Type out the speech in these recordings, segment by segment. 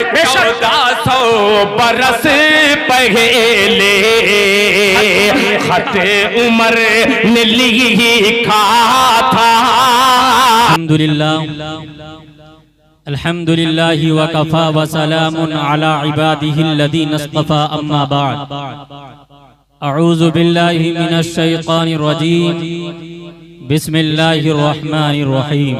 1400 बरस पहले खत उमर ने लिखा था। अल्हम्दुलिल्लाह व कफ़ा व सलामुन अला इबादिहिल्लज़ीना इस्तफ़ा अम्मा बाद। अऊज़ु बिल्लाहि मिनश शैतानिर रजीम। बिस्मिल्लाहिर रहमानिर रहीम।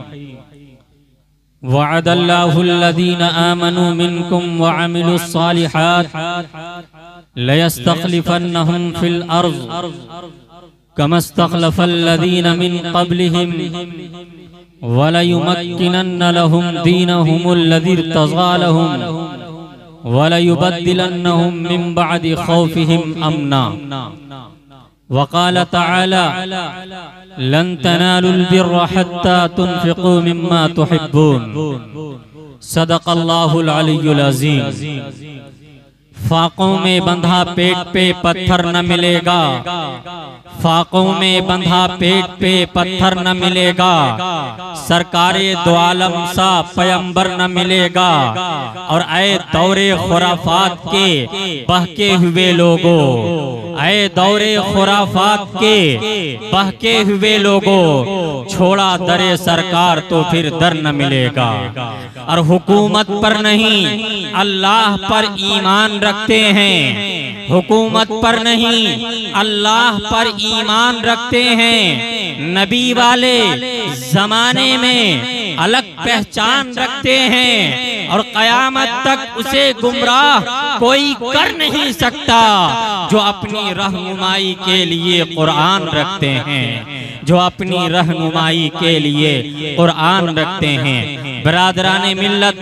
वअदल्लाहुल्लज़ीना आमनू मिनकुम व अमिलुस्सालिहात लयस्तख़लिफ़न्नहुम फिल अर्ज़ कमस्तख़लफ़ल्लज़ीना मिन क़ब्लिहिम वलयुमक्किनन्न लहुम दीनहुमुल्लज़ी इर्तज़ा लहुम वलयुबद्दिलन्नहुम मिन बअदि खौफिहिम अमना। वक़ाल तआला लन तनालुल बिर्र हत्ता तुनफ़िक़ू मिम्मा तुहिब्बून। सदक़ल्लाहुल अलियुल अज़ीम। फाकों में बंधा पेट पे पत्थर न मिलेगा, फाकों में बंधा पेट पे पत्थर न मिलेगा, सरकारे दो आलम सा पैगंबर न मिलेगा। और ऐ दौरे खुराफात के बहके हुए लोगों, ऐ दौरे खुराफात के बहके हुए लोगों, छोड़ा दरे सरकार तो फिर दर न मिलेगा। और हुकूमत पर नहीं अल्लाह पर ईमान रखते हैं, हुकूमत पर नहीं अल्लाह पर ईमान रखते हैं। नबी वाले जमाने में अलग पहचान रखते हैं और कयामत तक उसे गुमराह कोई कर नहीं सकता जो अपनी रहनुमाई के लिए कुरान रखते हैं, जो अपनी रहनुमाई के लिए कुरान रखते हैं। बरादराने मिल्लत,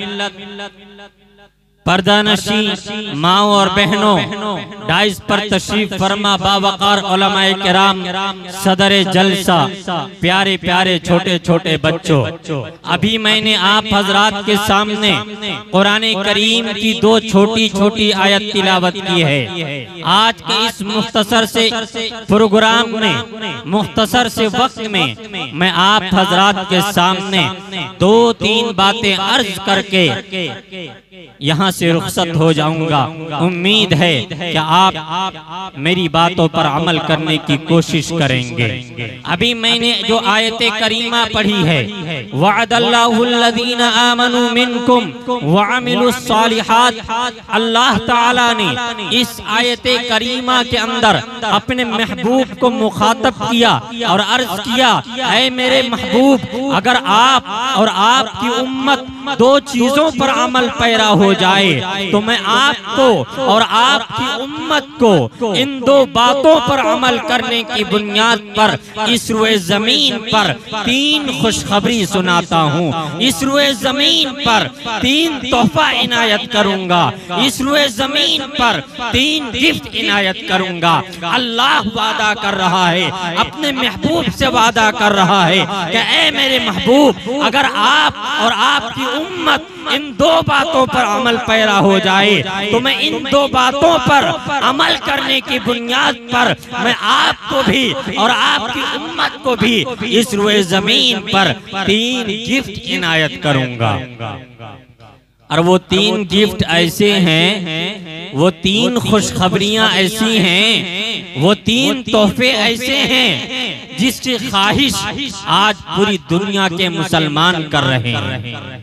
पर्दानशी माओ और बहनों, डाइस पर तशरीफ फरमा बावकार उलमाए किराम, सदर जलसा, प्यारे प्यारे छोटे छोटे बच्चों, अभी मैंने आप हजरात के सामने कुरान करीम की दो छोटी छोटी आयत तिलावत की है। आज के इस मुख्तसर से प्रोग्राम में, मुख्तसर से वक्त में मैं आप हजरात के सामने दो तीन बातें अर्ज करके यहाँ से रुखसत हो जाऊंगा। उम्मीद है कि आप मेरी बातों पर अमल करने की कोशिश करेंगे। अभी मैंने जो आयत करीमा पढ़ी है, वअदल्लाहुल्लज़ीना आमनू मिनकुम व अमिलुस्सालिहात, अल्लाह ताला ने इस आयत करीमा के अंदर अपने महबूब को मुखातब किया और अर्ज किया, ऐ मेरे महबूब, अगर आप और आपकी उम्मत दो चीजों पर अमल पैरा हो जाए तो मैं आपको और आपकी उम्मत को इन दो बातों पर अमल करने की बुनियाद पर इस रुए जमीन पर तीन खुशखबरी सुनाता हूँ। इस रुए जमीन पर तीन तोहफा इनायत करूंगा, इस रुए जमीन पर तीन गिफ्ट इनायत करूंगा। अल्लाह वादा कर रहा है, अपने महबूब से वादा कर रहा है कि ऐ मेरे महबूब, अगर आप और आपकी उम्मत इन दो बातों पर अमल पैरा हो जाए तो मैं इन दो बातों पर अमल करने की बुनियाद पर मैं आपको भी और आपकी उम्मत को भी इस रुए जमीन पर तीन गिफ्ट इनायत करूंगा। और वो तीन गिफ्ट ऐसे हैं, वो तीन खुशखबरियां ऐसी हैं, वो तीन तोहफे ऐसे हैं जिसकी ख्वाहिश आज पूरी दुनिया के मुसलमान कर रहे हैं।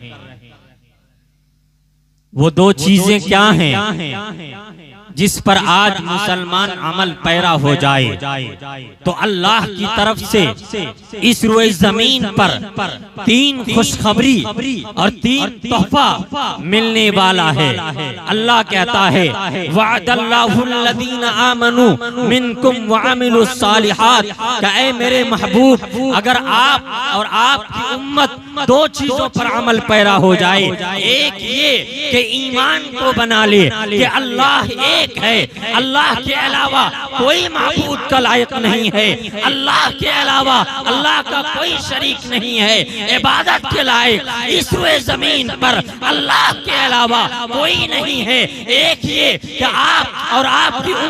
वो दो चीजें क्या हैं जिस पर आज मुसलमान अमल पैरा हो जाए तो अल्लाह की तरफ से इस रुए जमीन पर तीन खुशखबरी और तीन तोहफा मिलने वाला है। अल्लाह कहता है, वअदल्लाहुल्लज़ीना आमनू मिनकुम व अमिलुस्सालिहात, ऐ मेरे महबूब, अगर आप और आपकी उम्मत दो चीजों पर अमल पैरा हो जाए, एक ये कि ईमान को बना ले कि अल्लाह एक है, अल्लाह के अलावा कोई माबूद का लायक नहीं है, अल्लाह के अलावा अल्लाह का कोई शरीक नहीं है इबादत के लायक, इस जमीन पर अल्लाह के अलावा कोई नहीं है। एक ये कि आप और आपकी उम्मत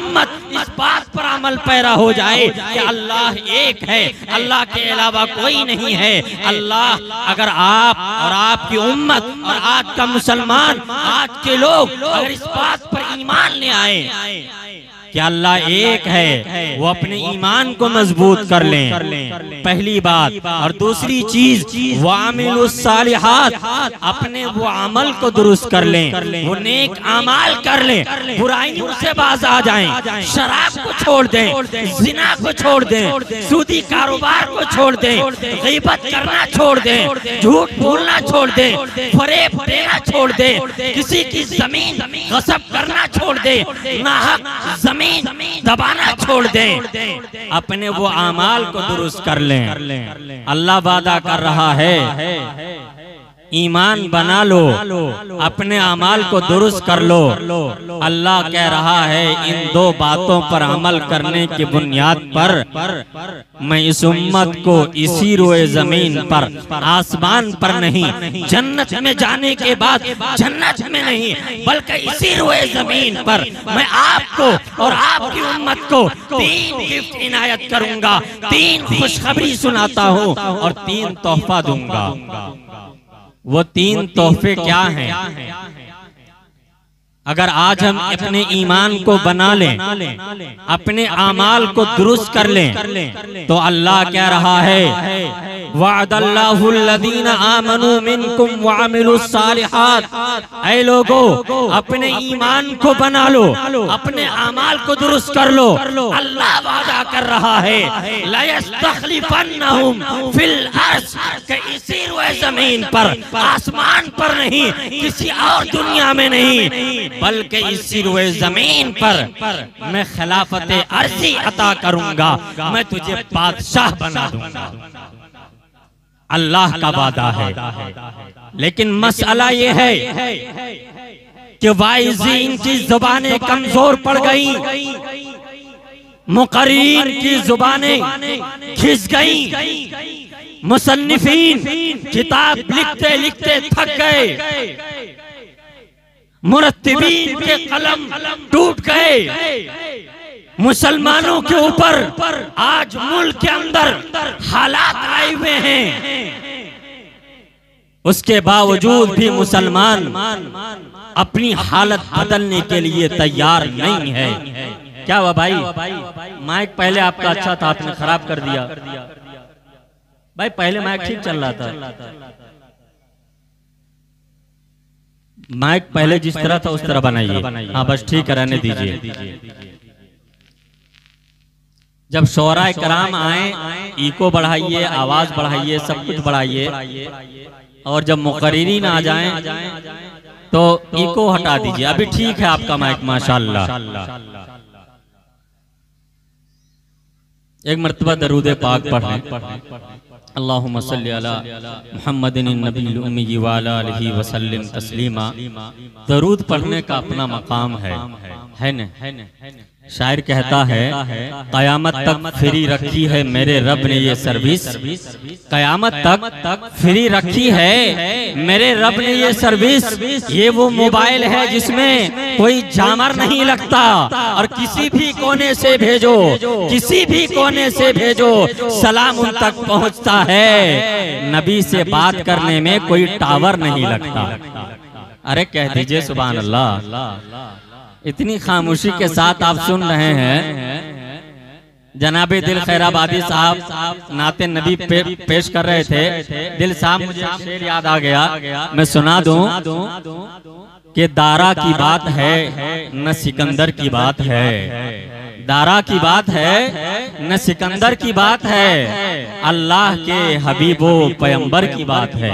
इस बात पर अमल पैरा हो जाए कि अल्लाह एक है, अल्लाह के अलावा कोई नहीं है। अल्लाह, अगर आप और आपकी उम्मत और आज का मुसलमान, आज के लोग अगर इस बात पर ईमान ले आए कि अल्लाह एक है, वो अपने ईमान को मजबूत कर लें, पहली बात। और दूसरी चीज वामिलुस सालिहात, अपने वो अमल को दुरुस्त कर लें, वो नेक अमाल कर लें, बुराइयों से बाज आ जाएं, शराब को छोड़ दें, जिना को छोड़ दें, सूदी कारोबार को छोड़ दें, गीबत करना छोड़ दें, झूठ बोलना छोड़ दें, फरेब देना छोड़ दें, किसी की जमीन गसब करना छोड़ दें, नाहक दबाना छोड़ दें, अपने वो आमाल को दुरुस्त कर लें। अल्लाह वादा कर रहा है ईमान बना लो, अपने अमाल को दुरुस्त कर लो। अल्लाह कह रहा है इन दो बातों पर अमल करने की बुनियाद पर मैं इस उम्मत को इसी रोए जमीन पर, आसमान पर नहीं, जन्नत में जाने के बाद जन्नत में नहीं, बल्कि इसी रोए जमीन पर मैं आपको और आपकी उम्मत को 3 गिफ्ट इनायत करूंगा, 3 खुशखबरी सुनाता हूँ और 3 तोहफा दूंगा। वो 3 तोहफे क्या हैं? अगर आज हम अपने ईमान को बना लें, अपने आमाल को दुरुस्त कर लें, तो अल्लाह कह रहा है वअदल्लाहु लदीना आमनू मिनकुम वअमिलुस सालिहात, ऐ लोगो अपने ईमान को बना लो, अपने आमाल को दुरुस्त कर लो। अल्लाह वादा कर रहा है ला यस्तखलिफन्नहुम फिल अर्ज़, कि इसी रोए जमीन पर, आसमान पर नहीं, किसी और दुनिया में नहीं, बल्कि इसी रोए जमीन पर मैं खिलाफत अर्ज़ी अता करूंगा, मैं तुझे बादशाह बना दूंगा। अल्लाह का वादा है। लेकिन मसला ये है कि वाइज़ीन की जुबानें कमजोर पड़ गई, मुकर्रीन की जुबानें खिस गई, मुसन्निफीन किताब लिखते लिखते थक गए, मुरत्तिबीन के कलम टूट गए। मुसलमानों के ऊपर आज मुल्क के अंदर हालात आए हुए हैं, उसके बावजूद भी मुसलमान अपनी हालत बदलने के लिए तैयार नहीं है। क्या हुआ भाई? माइक पहले आपका अच्छा था, आपने खराब कर दिया। भाई पहले माइक ठीक चल रहा था, माइक पहले जिस तरह था उस तरह बनाइए। हाँ बस ठीक है, रहने दीजिए। जब शोराए कराम आए, इको बढ़ाइए, आवाज बढ़ाइए, सब कुछ बढ़ाइए, और जब मुकर्रीरीन आ जाएं तो इको हटा दीजिए। अभी ठीक है आपका माइक, माशाअल्लाह। एक मर्तबा दरूद पाक पढ़ें। अल्लाहुम्मा सल्ली अला मुहम्मदिन नबील उम्मी व अला आलिहि व सल्लिम तस्लीमा। दरूद पढ़ने का अपना मकाम है न? शायर कहता है कयामत तक फ्री रखी है मेरे रब ने ये सर्विस, कयामत तक फ्री रखी है मेरे रब ने ये सर्विस। ये वो मोबाइल है जिसमें कोई जामर नहीं लगता, और किसी भी कोने से भेजो, किसी भी कोने से भेजो, सलाम उन तक पहुंचता है। नबी से बात करने में कोई टावर नहीं लगता। अरे कह दीजिए सुभान अल्लाह। इतनी खामोशी के साथ आप सुन रहे हैं। जनाबे दिल खैराबादी साहब नाते नबी पेश कर रहे थे। दिल साहब मुझे शेर याद आ गया, मैं सुना दूं कि दारा की बात है न सिकंदर की बात है, दारा की बात है न सिकंदर की बात है, अल्लाह के हबीबो पैगंबर की बात है।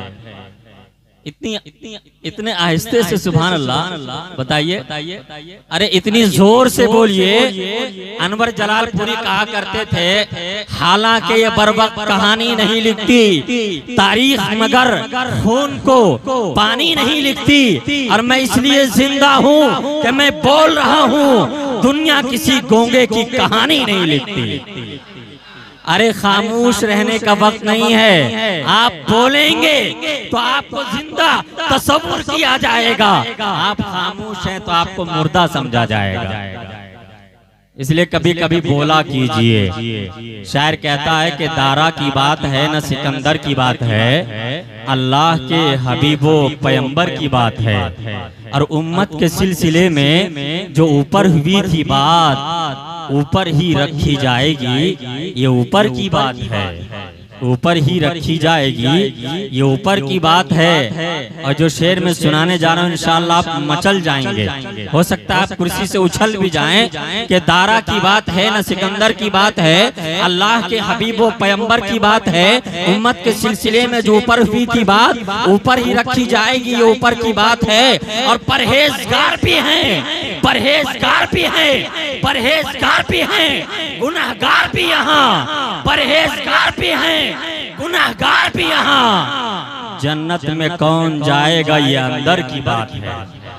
इतने आहिस्ते से सुभान अल्लाह बताइए। अरे इतनी जोर से बोलिए। अनवर जलालपुरी कहा करते थे हालांकि ये बरवक्त कहानी नहीं लिखती तारीख, मगर खून को पानी नहीं लिखती, और मैं इसलिए जिंदा हूँ कि मैं बोल रहा हूँ। दुनिया किसी गोंगे की कहानी नहीं लिखती। अरे खामोश रहने का वक्त नहीं है। आप बोलेंगे तो आपको जिंदा तस्वुर किया जाएगा, आप खामोश हैं तो आपको मुर्दा समझा जाएगा। इसलिए कभी कभी बोला कीजिए। शायर कहता है कि दारा की बात है न सिकंदर की बात है, अल्लाह के हबीबो पैगंबर की बात है। और उम्मत के सिलसिले में जो ऊपर हुई थी बात ऊपर ही रखी जाएगी, ये ऊपर की बात है, ऊपर ही रखी जाएगी, ये ऊपर की बात है। और जो शेर में सुनाने जा रहा हूँ इंशाअल्लाह आप मचल जाएंगे, हो सकता है आप कुर्सी से उछल भी जाएं कि दारा की बात है न सिकंदर की बात है, अल्लाह के हबीबो पैगंबर की बात है। उम्मत के सिलसिले में जो ऊपर हुई थी बात ऊपर ही रखी जाएगी, ये ऊपर की बात है। और परहेजगार भी हैं, परहेजगार भी हैं, परहेजगार भी हैं, गुनहगार भी यहाँ, परहेजगार भी हैं, गुनहगार भी यहाँ। जन्नत में कौन जाएगा ये अंदर की बात है।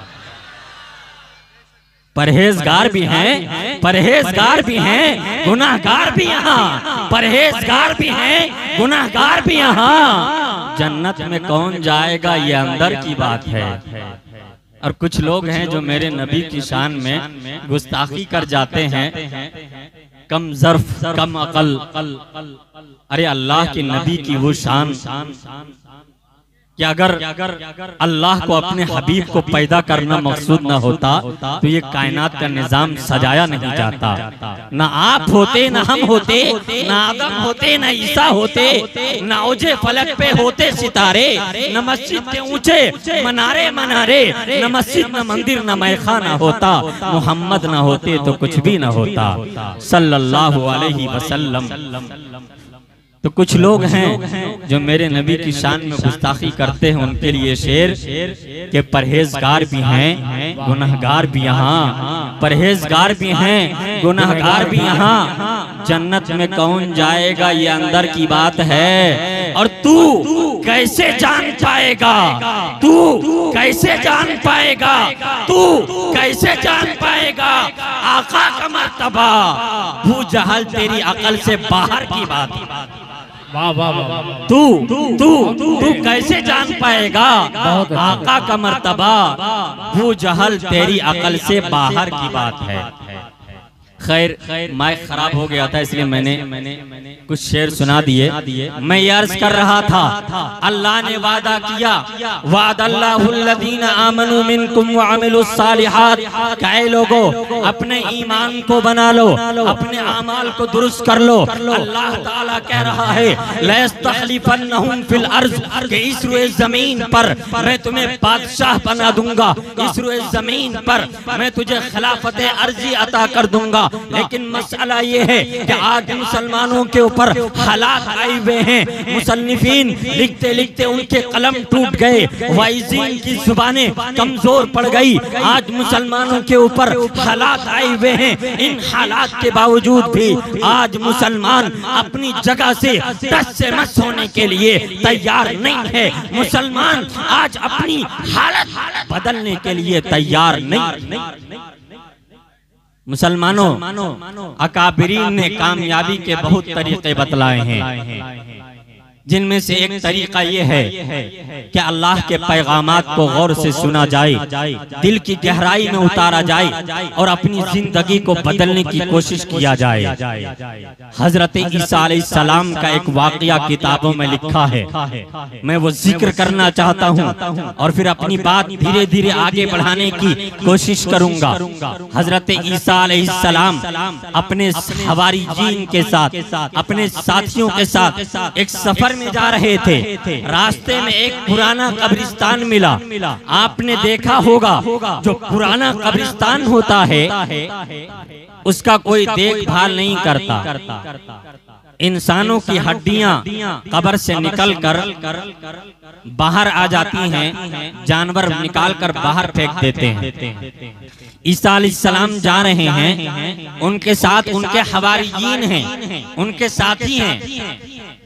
परहेजगार भी हैं, परहेजगार भी हैं, गुनहगार भी यहाँ, परहेजगार भी हैं, गुनहगार भी यहाँ। जन्नत में कौन जाएगा ये अंदर की बात है। और कुछ लोग हैं जो मेरे नबी की शान में गुस्ताखी कर जाते हैं, कम ज़र्फ कम अकल। अरे अल्लाह के नबी की वो शान कि अगर अल्लाह को अपने हबीब को पैदा करना मकसूद न होता तो ये कायनात का निजाम सजाया नहीं जाता। ना आप होते, ना हम होते, ना आदम होते, ना ईसा होते, ना औजे फलक पे होते सितारे, न मस्जिद के ऊंचे मनारे मनारे, न मस्जिद न मंदिर न मैखाना होता, मोहम्मद ना होते तो कुछ भी ना होता सल्लल्लाहु अलैहि वसल्लम। तो कुछ लोग हैं जो मेरे नबी की शान में गुस्ताखी करते हैं, उनके लिए शेर के परहेजगार भी हैं, गुनहगार भी यहाँ, परहेजगार भी हैं, गुनहगार भी यहाँ। जन्नत में कौन जाएगा ये अंदर की बात है। और तू कैसे जान पाएगा, तू कैसे जान पाएगा, तू कैसे जान पाएगा आका का मर्तबा। अबू जहल तेरी अकल से बाहर की बात। तू कैसे जान पाएगा आका का मर्तबा। अबू जहल तेरी अकल से बाहर की बात है। खैर माइक खराब हो गया था इसलिए मैंने कुछ शेर सुना दिए। मैं ये अर्ज कर रहा था, अल्लाह ने वादा किया, वादल्लाहुल्लज़ीना आमनू मिनकुम व अमिलुस सालिहात, कहे लोगों अपने ईमान को बना लो, अपने आमाल को दुरुस्त कर लो। अल्लाह ताला कह रहा है लयस्तखलिफन्नहुम फिल अर्ज़, कि इस रुए जमीन पर मैं तुम्हें बादशाह बना दूंगा, इस रुए जमीन पर मैं तुझे खिलाफत अर्जी अता कर दूंगा। लेकिन मसला ये है कि आज मुसलमानों के ऊपर हालात आए हुए हैं, मुसन्निफीन लिखते लिखते उनके कलम टूट गए, वाइजीन की जुबानें कमजोर पड़ गई। आज मुसलमानों के ऊपर हालात आए हुए हैं, इन हालात के बावजूद भी आज मुसलमान अपनी जगह से टस से मस होने के लिए तैयार नहीं है। मुसलमान आज अपनी हालत बदलने के लिए तैयार नहीं। मुसलमानों अकाबिरीन ने कामयाबी के बहुत तरीके बतलाए हैं, जिनमें से एक तरीका ये है कि अल्लाह के पैगामात को गौर से सुना जाए, दिल की गहराई में उतारा जाए और अपनी जिंदगी को बदलने की कोशिश किया जाए। हजरत ईसा अलैहिस्सलाम का एक वाकया किताबों में लिखा है, मैं वो जिक्र करना चाहता हूँ और फिर अपनी बात धीरे धीरे आगे बढ़ाने की कोशिश करूंगा। हजरत ईसा अलैहिस्सलाम अपने हवारीजीन के साथ, अपने साथियों के साथ एक सफर में जा रहे थे। रास्ते में एक पुराना कब्रिस्तान मिला। आपने देखा होगा जो पुराना कब्रिस्तान होता है उसका कोई देखभाल नहीं करता। इंसानों की हड्डियां कब्र से निकलकर बाहर आ जाती हैं, जानवर निकालकर बाहर फेंक देते हैं। ईसा अलैहिस्सलाम जा रहे हैं, उनके साथ उनके हवारीजीन हैं, उनके साथी हैं।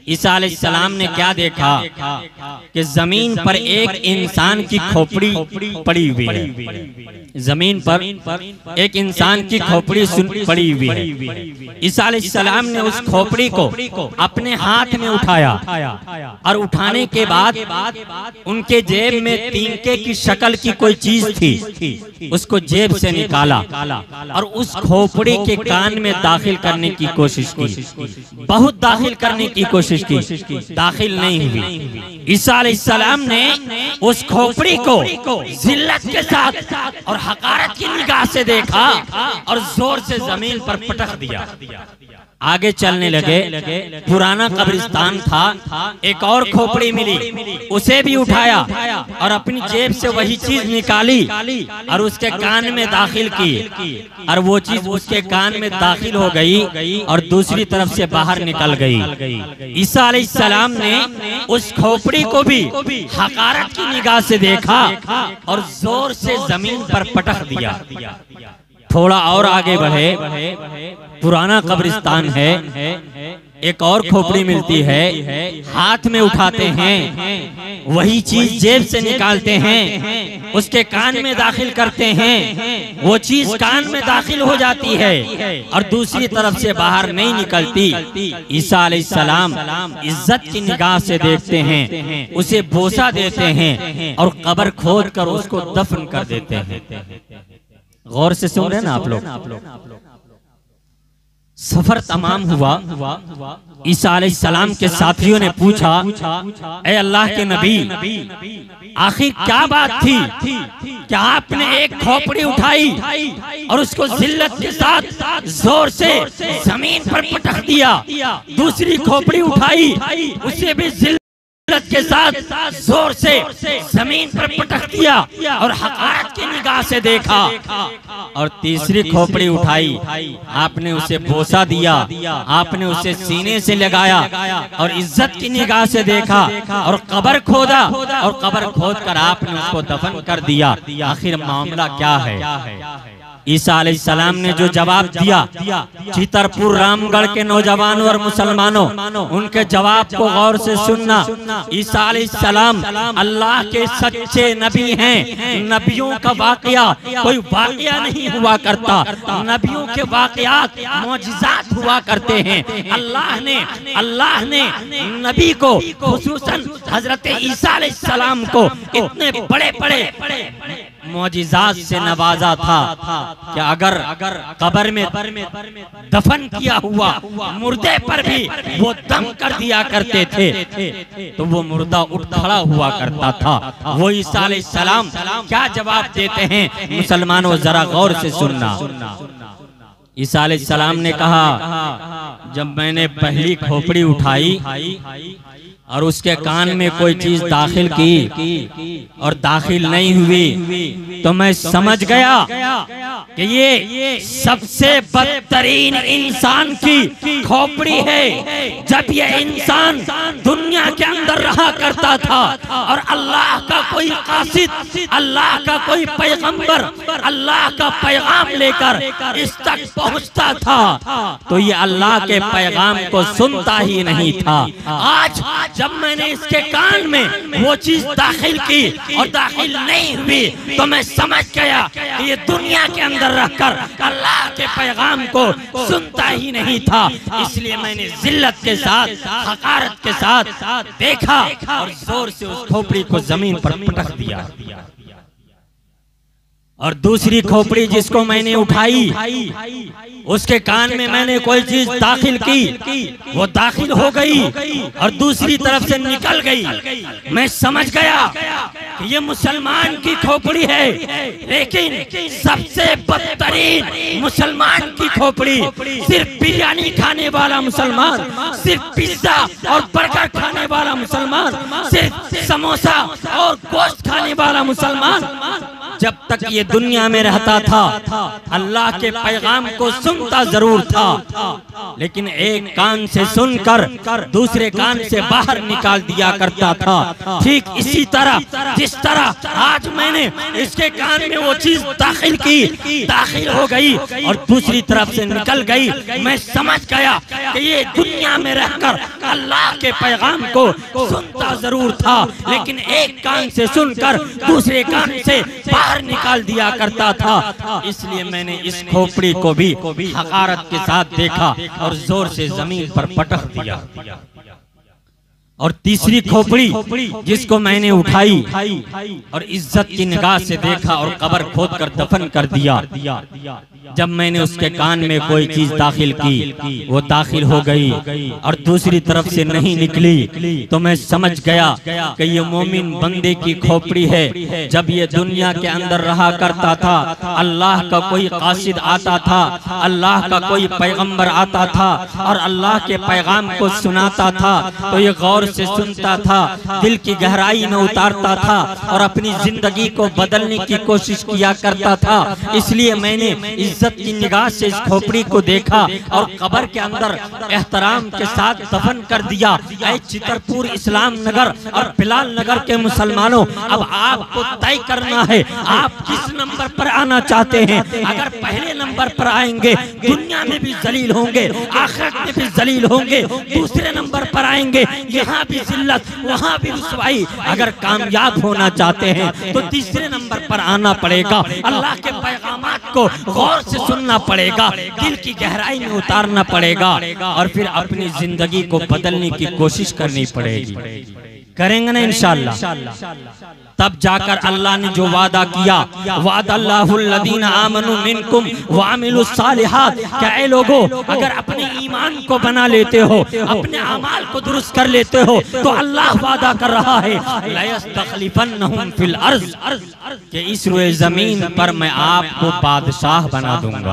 ईसा अलैहिस्सलाम ने क्या देखा कि जमीन पर एक इंसान की खोपड़ी पड़ी हुई है। जमीन पर एक इंसान की खोपड़ी पड़ी हुई है। ईसा अलैहिस्सलाम ने उस खोपड़ी को अपने हाथ में उठाया और उठाने के बाद उनके जेब में तीनके की शक्ल की कोई चीज थी, उसको जेब से निकाला और उस खोपड़ी के कान में दाखिल करने की कोशिश की। बहुत दाखिल करने की कोशिश की, दाखिल नहीं हुई। ईसा अलैहिस्सलाम ने उस खोपड़ी को जिल्लत के साथ और हकारत की निगाह से देखा और जोर से जमीन पर पटक दिया। आगे चलने लगे, पुराना कब्रिस्तान था, एक और खोपड़ी मिली, उसे भी उठाया और अपनी जेब से वही चीज निकाली और उसके कान में दाखिल की और वो चीज उसके कान में दाखिल हो गई और दूसरी तरफ से बाहर निकल गई। ईसा अलैहिस्सलाम ने उस खोपड़ी को भी हकारत की निगाह से देखा और जोर से जमीन पर पटक दिया। थोड़ा और आगे बढ़े, पुराना कब्रिस्तान है, एक और खोपड़ी मिलती है, हाथ में उठाते हैं, वही चीज जेब से निकालते हैं, उसके कान में दाखिल करते हैं, वो चीज कान में दाखिल हो जाती है और दूसरी तरफ से बाहर नहीं निकलती। ईसा अलैहिस्सलाम इज्जत की निगाह से देखते हैं, उसे बोसा देते हैं और कब्र खोद कर उसको दफन कर देते हैं। गौर से सुन रहे हैं ना आप लोग। सफर तमाम हुआ। ईसा अलैहिस्सलाम के साथियों ने पूछा, ए अल्लाह के नबी, आखिर क्या बात थी? क्या आपने एक खोपड़ी उठाई और उसको जिल्लत के साथ जोर से जमीन पर पटक दिया, दूसरी खोपड़ी उठाई, उसे भी जिल्लत के साथ जोर से जमीन पर पटक दिया और हकारत की निगाह से देखा, और तीसरी खोपड़ी उठाई, आपने उसे बोसा दिया, आपने उसे सीने से लगाया और इज्जत की निगाह से देखा और कब्र खोदा और कब्र खोद कर आपने उसको दफन कर दिया। आखिर मामला क्या है? ईसा अलैहिस्सलाम ने जो जवाब दिया, चितरपुर रामगढ़ के नौजवानों और मुसलमानों, उनके जवाब को गौर से सुनना। ईसा अलैहिस्सलाम अल्लाह के सच्चे नबी हैं। नबियों का वाकया कोई वाकया नहीं हुआ करता, नबियों के वाकयात मौजिज़ात हुआ करते हैं। अल्लाह ने नबी को, खुसूसन हजरत ईसा अलैहिस्सलाम को इतने बड़े बड़े मौजिज़ात से नवाजा था कि अगर कब्र में दफन किया हुआ मुर्दे पर भी वो दम कर दिया करते थे तो वो मुर्दा उठ खड़ा हुआ करता था। वो ईसा अलैहिस्सलाम क्या जवाब देते हैं, मुसलमानों जरा गौर से सुनना। ईसा अलैहिस्सलाम ने कहा, जब मैंने पहली खोपड़ी उठाई और उसके कान में कोई चीज दाखिल की और दाखिल नहीं हुई तो मैं समझ गया कि ये सबसे बदतरीन इंसान की खोपड़ी है। जब ये इंसान दुनिया के अंदर रहा करता था और अल्लाह का कोई कासिद, अल्लाह का कोई पैगंबर अल्लाह का पैगाम लेकर इस तक पहुंचता था तो ये अल्लाह के पैगाम को सुनता ही नहीं था। आज जब मैंने इसके कान में वो चीज दाखिल की और दाखिल नहीं हुई तो मैं समझ गया कि ये दुनिया के अंदर रहकर अल्लाह के पैगाम को सुनता ही नहीं था। इसलिए मैंने जिल्लत के साथ, हकारत के साथ देखा और जोर से उस खोपड़ी को जमीन पर पटक दिया। और दूसरी खोपड़ी जिसको मैंने उठाई उसके कान में मैंने कोई चीज दाखिल की, वो दाखिल हो गई और दूसरी तरफ से निकल गई। मैं समझ गया कि ये मुसलमान की खोपड़ी है, लेकिन सबसे बदतरीन मुसलमान की खोपड़ी सिर्फ बिरयानी खाने वाला मुसलमान, सिर्फ पिज्जा और बर्गर खाने वाला मुसलमान, सिर्फ समोसा और गोश्त खाने वाला मुसलमान, जब तक ये दुनिया में रहता था अल्लाह के पैगाम को सुनता जरूर था, लेकिन एक कान से सुनकर दूसरे कान से बाहर निकाल दिया करता था। ठीक इसी तरह जिस तरह आज मैंने इसके कान में वो चीज दाखिल की, दाखिल हो गई और दूसरी तरफ से निकल गई, मैं समझ गया कि ये दुनिया में रहकर अल्लाह के पैगाम को सुनता जरूर था, लेकिन एक कान से सुनकर दूसरे कान से बाहर निकाल दिया करता था। इसलिए मैंने इस खोपड़ी को भी हकारत के साथ देखा और जोर से जमीन पर पटक दिया। और तीसरी खोपड़ी जिसको मैंने उठाई और इज्जत की निगाह से देखा और कब्र खोद कर दफन कर दिया। जब मैंने उसके कान में कोई चीज दाखिल की, वो दाखिल हो गई और दूसरी तरफ से नहीं निकली, तो मैं समझ गया कि ये मोमिन बंदे की खोपड़ी है। जब ये दुनिया के अंदर रहा करता था, अल्लाह का कोई कासिद आता था, अल्लाह का कोई पैगंबर आता था और अल्लाह के पैगाम को सुनाता था, तो ये गौर से सुनता था, दिल की गहराई में उतारता था और अपनी जिंदगी को बदलने की कोशिश किया करता था। इसलिए मैंने इज्जत की निगाह से इस खोपड़ी को देखा और कब्र के अंदर एहतराम के साथ दफन कर दिया। ऐ चितरपुर इस्लाम नगर और बिलाल नगर के मुसलमानों, अब आपको तय करना है आप किस नंबर पर आना चाहते हैं। अगर पहले नंबर पर आएंगे दुनिया में भी जलील होंगे, आखिरत में भी जलील होंगे। दूसरे नंबर पर आएंगे, यहाँ भी जिल्लत वहाँ भी रुसवाई। अगर कामयाब होना चाहते हैं तो तीसरे नंबर पर आना पड़ेगा। अल्लाह के पैगामात को गौर से सुनना पड़ेगा, दिल की गहराई में उतारना पड़ेगा और फिर अपनी जिंदगी को बदलने की कोशिश करनी पड़ेगी। करेंगे ना इंशाअल्लाह, तब जाकर अल्लाह ने जो वादा किया, वादल्लाहुल्लज़ीना आमनू मिनकुम व अमिलुस सालिहात, क्या ऐ लोगों अगर अपने ईमान को बना लेते हो, अपने अमाल को दुरुस्त कर लेते हो, तो अल्लाह वादा कर रहा है लयस्तखलिफन्नहुम फिल अर्ज़, कि इस रुए जमीन पर मैं आपको बादशाह बना दूंगा।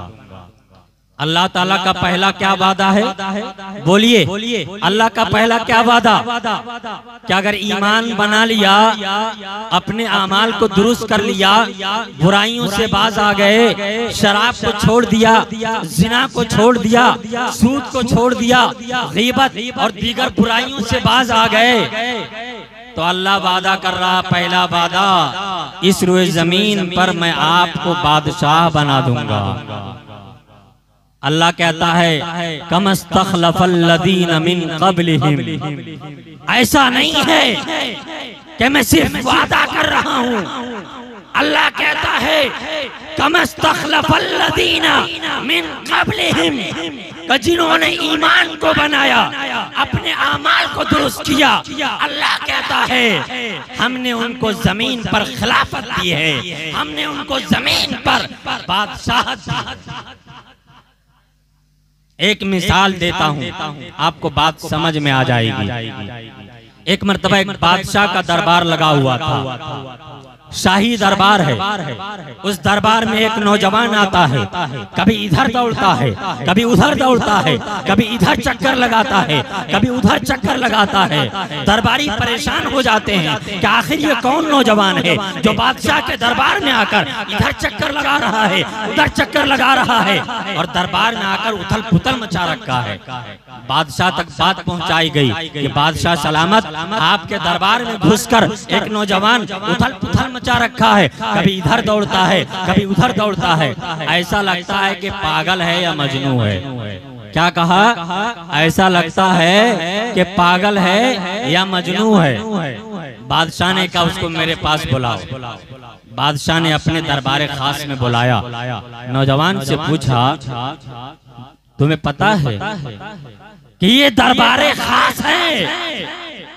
अल्लाह ताला का पहला क्या वादा है? बोलिए अल्लाह का पहला क्या वादा? क्या अगर ईमान बना लिया, अपने अमाल को दुरुस्त कर लिया, बुराइयों से बाज आ गए, शराब को छोड़ दिया, जिना को छोड़ दिया, सूद को छोड़ दिया, गीबत और दीगर बुराइयों से बाज आ गए, तो अल्लाह वादा कर रहा, पहला वादा इस रुए जमीन पर मैं आपको बादशाह बना दूंगा। अल्लाह कहता है कमस्तखलफल्लज़ीना मिन क़ब्लिहिम, ऐसा नहीं है कि मैं सिर्फ वादा कर रहा हूँ। अल्लाह कहता है कमस्तखलफल्लज़ीना मिन क़ब्लिहिम, कि जिन्होंने ईमान को बनाया, अपने आमाल को दुरुस्त किया, अल्लाह कहता है हमने उनको जमीन पर खिलाफत दी है, हमने उनको जमीन पर बादशाहत दी। एक मिसाल देता हूँ, आपको बात समझ में आ जाएगी। एक मर्तबा एक बादशाह का दरबार लगा हुआ था, शाही दरबार है। उस दरबार में एक नौजवान आता है, कभी इधर दौड़ता है, कभी उधर दौड़ता है, कभी इधर चक्कर लगाता है, कभी उधर चक्कर लगाता है। दरबारी परेशान हो जाते हैं कि आखिर ये कौन नौजवान है जो बादशाह के दरबार में आकर इधर चक्कर लगा रहा है, उधर चक्कर लगा रहा है, और दरबार में आकर उथल पुथल मचा रखा है। बादशाह तक बात पहुंचाई गई कि बादशाह सलामत, आपके दरबार में घुसकर एक नौजवान उथल पुथल मचा रखा है, कभी इधर दौड़ता है, कभी उधर दौड़ता है, ऐसा लगता है कि पागल है या मजनू है। क्या कहा? ऐसा लगता है कि पागल है या मजनू है। बादशाह ने कहा उसको मेरे पास बुलाओ। बादशाह ने अपने दरबार खास में बुलाया, नौजवान से पूछा तुम्हें पता है कि ये दरबारे खास है,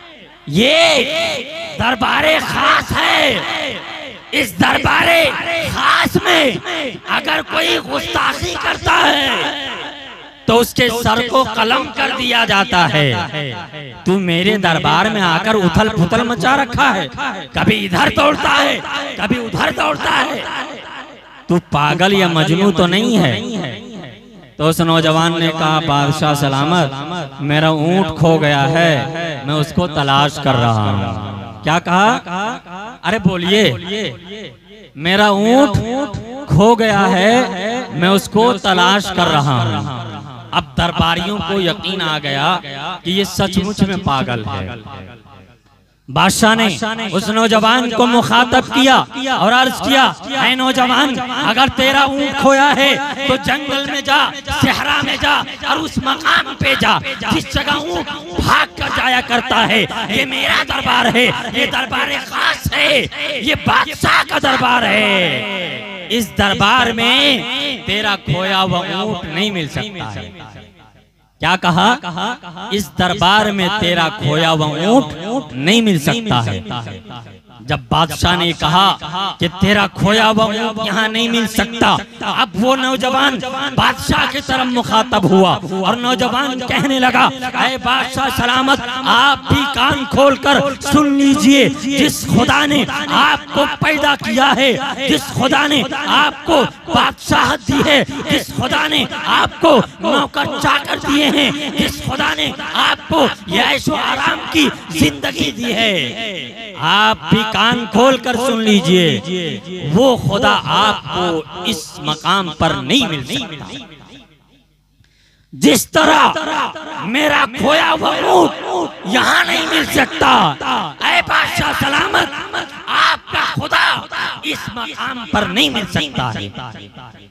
ये दरबारे खास है, इस दरबारे खास में अगर कोई गुस्ताखी करता है तो उसके सर को कलम कर दिया जाता है। तू मेरे दरबार में आकर उथल पुथल मचा रखा है, कभी इधर दौड़ता है, कभी उधर दौड़ता है, तू पागल या मजनू तो नहीं है? तो उस नौजवान ने कहा बादशाह सलामत, मेरा ऊंट खो गया है, मैं उसको तलाश कर रहा हूँ। क्या कहा? अरे बोलिए। मेरा ऊंट खो गया है, मैं उसको तलाश कर रहा हूँ। अब दरबारियों को यकीन आ गया कि ये सचमुच में पागल है। बादशाह ने उस नौजवान को मुखातब किया और अर्ज किया, ऐ नौजवान, अगर तेरा ऊंट खोया है तो जंगल में जा, सहरा में जा और उस मकाम पे जा जिस जगह ऊंट भाग कर जाया करता है। ये मेरा दरबार है, ये दरबार खास है, ये बादशाह का दरबार है। इस दरबार में तेरा खोया हुआ ऊंट नहीं मिल सकता है। क्या कहा? इस दरबार में तेरा खोया हुआ ऊंट नहीं मिल सकता है। जब बादशाह ने कहा कि तेरा खोया हुआ ऊंट यहाँ नहीं मिल सकता, अब वो नौजवान बादशाह की तरफ मुखातब हुआ और नौजवान कहने लगा, ऐ बादशाह सलामत, आप भी कान खोलकर सुन लीजिए। जिस खुदा ने आपको पैदा किया है, जिस खुदा ने आपको बादशाहत दी है, जिस खुदा ने आपको नौकर चाकर दिए हैं, जिस खुदा ने आपको ऐशो आराम की जिंदगी दी है, आप भी कान खोल कर सुन लीजिए, वो खुदा आपको इस मकाम पर नहीं मिल सकता। जिस तरह मेरा खोया हुआ ऊंट यहाँ नहीं मिल सकता, ऐ बादशाह सलामत, आपका खुदा इस मकाम पर नहीं मिल सकता है।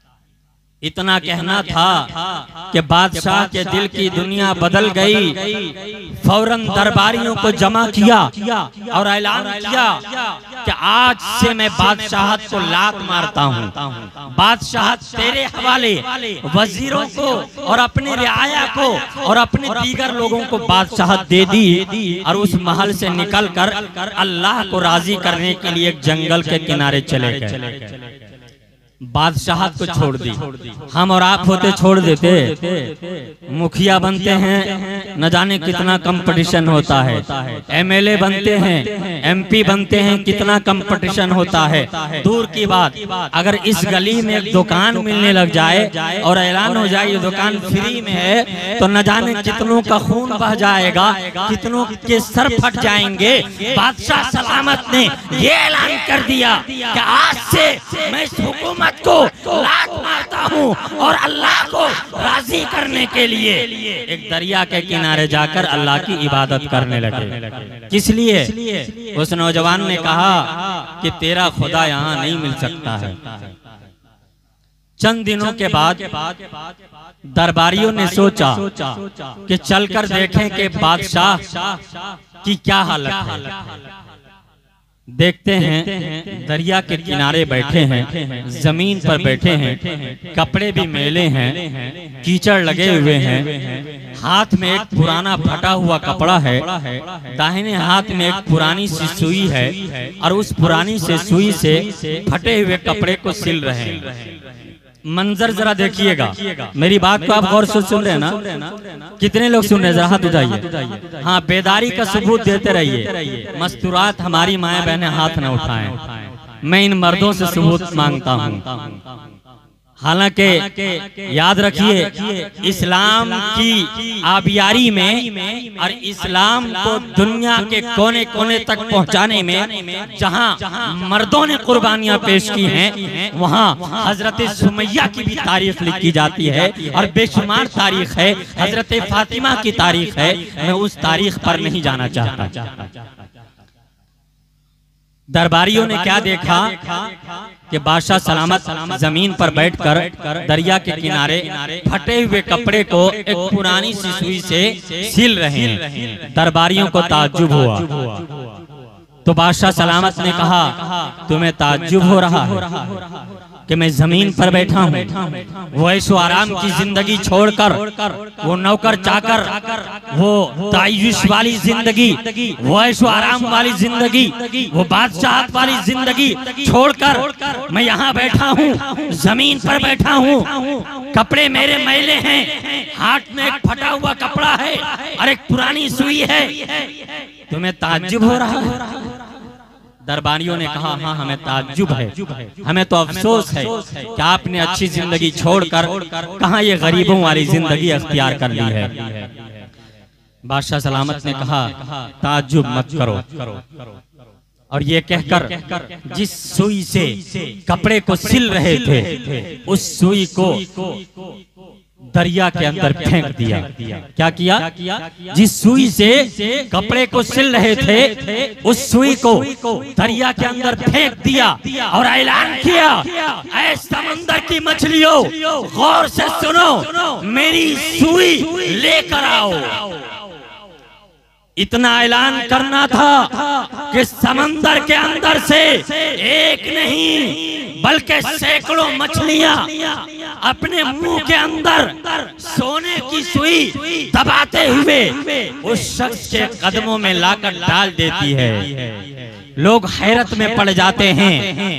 इतना कहना था कि बादशाह के दिल की दुनिया बदल गई। फौरन दरबारियों को जमा किया और ऐलान किया कि आज से मैं बादशाहत को लात मारता हूँ। बादशाहत तेरे हवाले, वजीरों को और अपने रियाया को और अपने दीगर लोगों को बादशाहत दे दी और उस महल से निकलकर अल्लाह को राजी करने के लिए एक जंगल के किनारे चले गए। बादशाहत को छोड़ दी। हम और आप होते छोड़ देते। मुखिया बनते हैं, न जाने कितना कंपटीशन होता है। एमएलए बनते हैं, एमपी बनते हैं, कितना कंपटीशन होता है। दूर की बात, अगर इस गली में एक दुकान मिलने लग जाए और ऐलान हो जाए ये दुकान फ्री में है, तो न जाने कितनों का खून बह जाएगा, कितनों के सर फट जाएंगे। बादशाह सलामत ने ये ऐलान कर दिया कि आज से मैं इस हुकूमत को लात मारता हूँ और अल्लाह को राजी करने के लिए एक दरिया के किनारे जाकर अल्लाह की इबादत करने लगे। किस लिए? उस नौजवान ने कहा कि तेरा खुदा यहाँ नहीं मिल सकता है। चंद दिनों के बाद दरबारियों ने सोचा कि चलकर देखें कि बादशाह की क्या हालत है। देखते हैं दरिया के किनारे बैठे हैं, जमीन पर बैठे हैं, कपड़े भी मैले हैं, कीचड़ लगे हुए हैं, हाथ में एक पुराना फटा हुआ कपड़ा है, दाहिने हाथ में एक पुरानी सी सुई है और उस पुरानी से सुई से फटे हुए कपड़े को सिल रहे हैं। मंजर जरा देखिएगा, मेरी बात को आप गौर से सुन रहे हैं ना? कितने लोग सुन रहे हैं? जरा हाथ उठाइए। हाँ, बेदारी का सबूत देते रहिए। मस्तूरात हमारी माएं बहनें हाथ न उठाएं। मैं इन मर्दों से सबूत मांगता हूँ। हालांकि याद रखिए, इस्लाम की आबियारी में और इस्लाम को दुनिया के कोने कोने तक पहुंचाने में जहां मर्दों ने कुर्बानियां पेश की हैं, वहां हजरत सुमैया की भी तारीख लिखी जाती है और बेशुमार तारीख है। हजरत फातिमा की तारीख है। मैं उस तारीख पर नहीं जाना चाहता। दरबारियों ने क्या देखा कि बादशाह सलामत जमीन पर बैठकर दरिया के किनारे फटे हुए कपड़े को एक पुरानी सी सुई से सिल रहे हैं। दरबारियों को ताज्जुब हुआ तो बादशाह सलामत ने कहा, तुम्हें ताज्जुब हो रहा है कि मैं जमीन पर बैठा हूँ, वो ऐशो आराम की जिंदगी छोड़कर, वो नौकर चाकर, वो तायुश वाली जिंदगी, वो ऐशो आराम वाली जिंदगी, वो बादशाहत वाली जिंदगी छोड़कर मैं यहाँ बैठा हूँ, जमीन पर बैठा हूँ, कपड़े मेरे मैले हैं, हाथ में एक फटा हुआ कपड़ा है और एक पुरानी सुई है, तुम्हें ताज्जुब हो रहा है? दरबारियों ने कहा, हाँ हमें ताज्जुब है, हमें तो अफसोस है कि आपने अच्छी जिंदगी छोड़कर कहाँ ये गरीबों वाली जिंदगी अख्तियार कर ली है। बादशाह सलामत ने कहा, ताज्जुब मत करो, और ये कहकर जिस सुई से कपड़े को सिल रहे थे उस सुई को दरिया के अंदर फेंक दिया। क्या किया? जिस सुई से कपड़े को सिल रहे थे उस सुई को दरिया के अंदर फेंक दिया और ऐलान किया, ऐ समंदर की मछलियों गौर से सुनो, मेरी सुई लेकर आओ। इतना ऐलान करना था कि समंदर के अंदर से एक नहीं बल्कि सैकड़ों मछलियां अपने मुंह के अंदर सोने की सुई दबाते हुए उस शख्स के कदमों में लाकर डाल देती है। लोग हैरत में पड़ जाते हैं,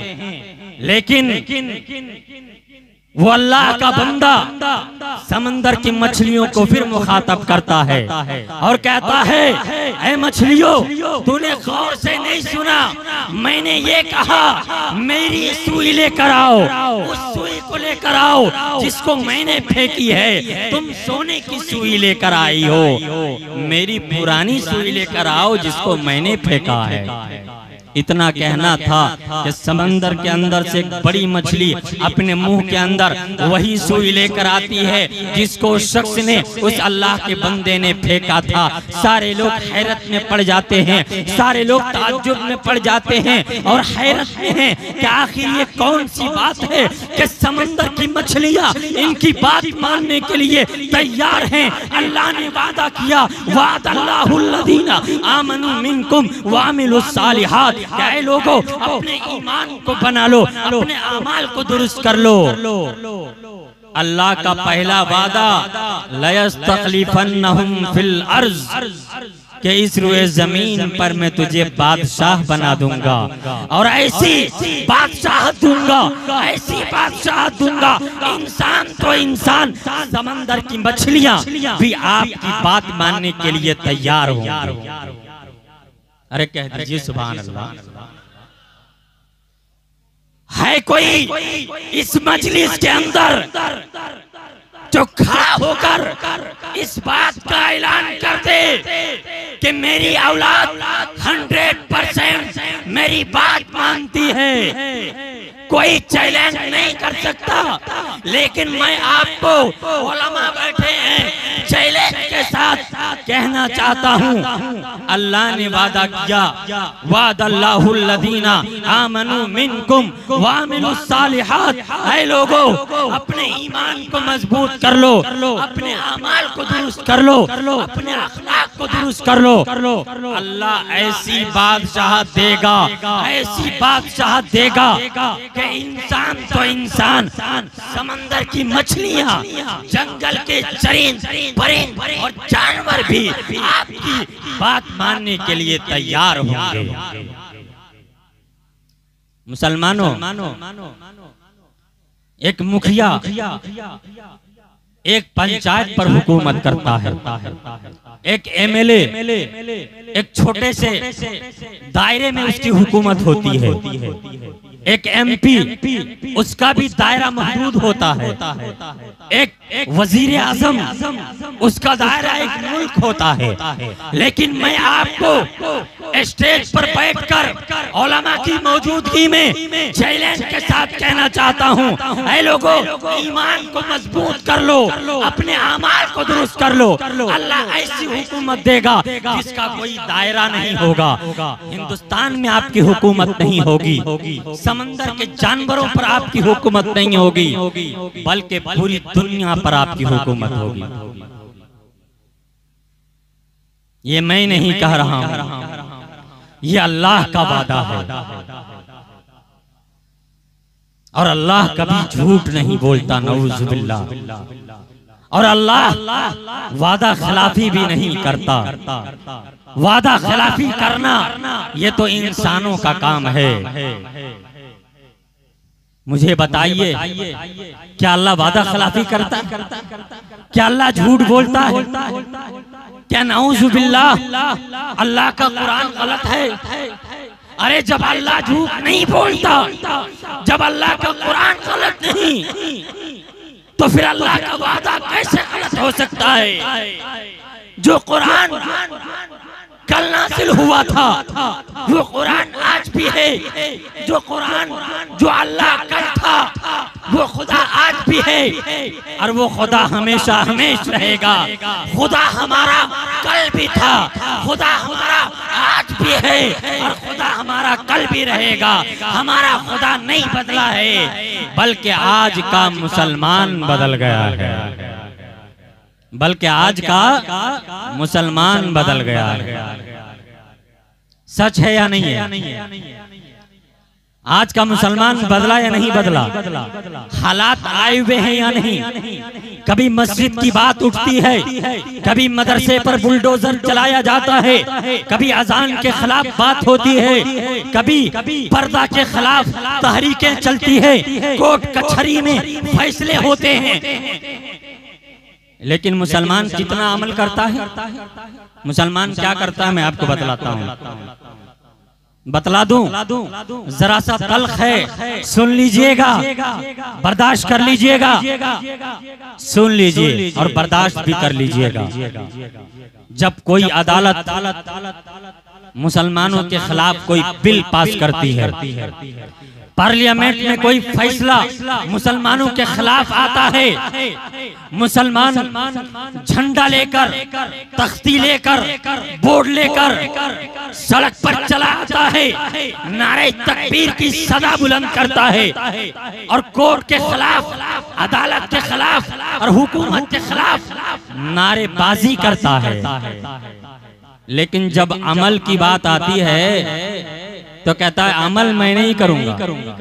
लेकिन वो अल्लाह का बंदा समंदर की मछलियों को फिर मुखातब करता है और कहता है, ऐ मछलियों, तूने गौर से नहीं सुना, मैंने ये कहा मेरी सुई लेकर आओ, उस सुई को लेकर आओ जिसको मैंने फेंकी है। तुम सोने की सुई लेकर आई हो, मेरी पुरानी सुई लेकर आओ जिसको मैंने फेंका है। इतना कहना था कि समंदर के अंदर से एक बड़ी मछली अपने मुंह के अंदर वही सुई लेकर आती है जिसको उस शख्स ने, उस अल्लाह के बंदे ने फेंका था। सारे लोग हैरत में पड़ जाते हैं, सारे लोग ताज्जुब में पड़ जाते हैं और हैरत में हैं कि आखिर ये कौन सी बात है कि समंदर की मछलियां इनकी बात मानने के लिए तैयार हैं। अल्लाह ने वादा किया, वादल्लाहुल्लज़ीना आमनू मिनकुम व अमिलुस सालिहात, क्या लोगों अपने ईमान को बना लो, अपने अमाल को दुरुस्त कर लो। अल्लाह का पहला वादा, लयस्तखलिफन्नहुम फिल अर्ज, कि इस रुए जमीन पर मैं तुझे बादशाह बना दूंगा और ऐसी बादशाह दूंगा, ऐसी बादशाह दूंगा, इंसान तो इंसान, समंदर की मछलियां भी आपकी बात मानने के लिए तैयार होंगी। अरे कह दीजिए सुभान अल्लाह। है कोई इस मजलिस के अंदर जो खड़ा होकर इस बात का ऐलान कर दे कि मेरी औलाद 100% मेरी बात मानती है? कोई चैलेंज नहीं कर सकता, लेकिन मैं आपको, उलमा बैठे हैं, चैलेंज के साथ कहना चाहता हूँ, अल्लाह ने वादा किया, वादल्लाहुल्लज़ीना आमनू मिनकुम व अमिलुस सालिहात, ऐ लोगों अपने ईमान को मजबूत कर लो, अपने अमाल को दुरुस्त कर लो, अपने अखलाक को दुरुस्त कर लो। अल्लाह ऐसी बादशाह देगा, ऐसी बादशाह देगा कि इंसान तो इंसान, समंदर की मछलियां, जंगल के चरिंद परिंद और जानवर भी आपकी बात मानने के लिए तैयार होंगे। मुसलमानों, एक मुखिया एक पंचायत पर हुकूमत करता है, एक एमएलए एक छोटे से दायरे में उसकी हुकूमत होती है, एक एमपी उसका भी दायरा महदूद होता है, एक वजीर आजम उसका दायरा एक मुल्क होता है। लेकिन मैं आपको स्टेज पर बैठकर उलमा की मौजूदगी में चैलेंज के साथ कहना चाहता हूँ, ऐ लोगों ईमान को मजबूत कर लो, अपने अमाल को दुरुस्त कर लो। अल्लाह ऐसी हुकूमत देगा जिसका कोई दायरा नहीं होगा। हिंदुस्तान में आपकी हुकूमत नहीं होगी, समंदर के जानवरों पर आपकी हुकूमत नहीं होगी, बल्कि पूरी दुनिया पर आपकी हुकूमत होगी। ये मैं नहीं कह रहा हूं, ये अल्लाह का वादा है और अल्लाह कभी झूठ नहीं बोलता, नऊज़ बिल्लाह। और अल्लाह वादा खिलाफी भी नहीं करता। वादा खिलाफी करना ये तो इंसानों का काम है। मुझे बताइए, क्या अल्लाह वादा खिलाफी करता है? क्या अल्लाह झूठ बोलता है? क्या नऊज़ बिल्लाह अल्लाह का कुरान गलत है? अरे जब अल्लाह झूठ नहीं बोलता, जब अल्लाह का कुरान गलत नहीं, तो फिर अल्लाह का वादा कैसे गलत हो सकता है? जो कुरान का कल नाज़िल हुआ था, वो कुरान आज भी है। जो कुरान जो अल्लाह कल था वो खुदा आज भी है, और वो खुदा हमेशा हमेशा रहेगा। खुदा हमारा कल भी था, खुदा हमारा आज भी है, और खुदा हमारा कल भी रहेगा। हमारा खुदा नहीं बदला है, बल्कि आज का मुसलमान बदल गया है, बल्कि आज का मुसलमान बदल गया है। सच है या नहीं है? आज का मुसलमान बदला या नहीं बदला? हालात आए हुए हैं या नहीं? कभी मस्जिद की बात उठती है, कभी मदरसे पर बुलडोजर चलाया जाता है, कभी अजान के खिलाफ बात होती है, कभी पर्दा के खिलाफ तहरीकें चलती है, कोर्ट कचहरी में फैसले होते हैं। लेकिन मुसलमान कितना अमल करता है? मुसलमान क्या करता है मैं आपको बतलाता हूँ, बतला दूं, जरा सा तल्ख है, सुन लीजिएगा, बर्दाश्त कर लीजिएगा, सुन लीजिए और बर्दाश्त भी कर लीजिएगा। जब कोई अदालत मुसलमानों के खिलाफ कोई बिल पास करती है, पार्लियामेंट में कोई फैसला मुसलमानों के खिलाफ आता है, मुसलमान झंडा लेकर, तख्ती लेकर, बोर्ड लेकर सड़क पर चला आता है, नारे तकबीर की सदा बुलंद करता है, और कोर्ट के खिलाफ, अदालत के खिलाफ और हुकूमत के खिलाफ नारेबाजी करता है। लेकिन जब अमल की बात आती है तो कहता है अमल मैं नहीं करूंगा,